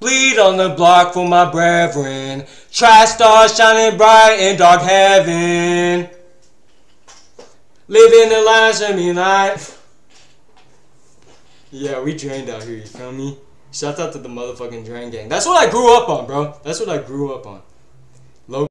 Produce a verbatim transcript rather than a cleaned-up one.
Bleed on the block for my brethren. Trash stars shining bright in dark heaven. Living the last of me life. Yeah, we drained out here, you feel me? Shout out to the motherfucking drain gang. That's what I grew up on, bro. That's what I grew up on.